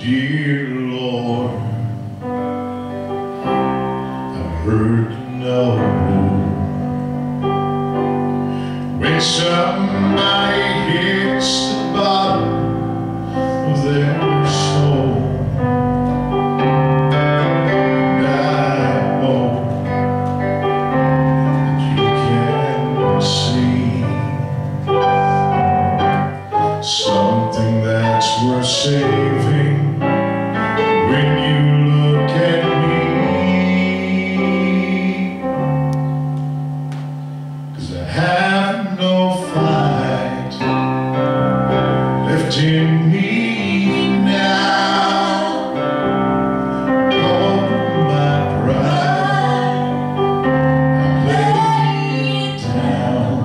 Dear Lord, I've heard you know when somebody hits the bottom of their soul, and I hope that you can see something that's worth saving. When you look at me, 'cause I have no fight left in me now. All my pride I lay it down.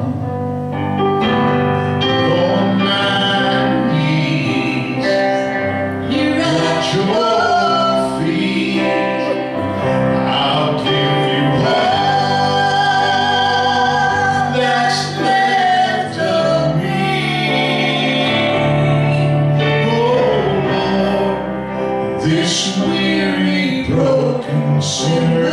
On my knees here at your I'll give you all that's left of me. Oh Lord, this weary, broken sinner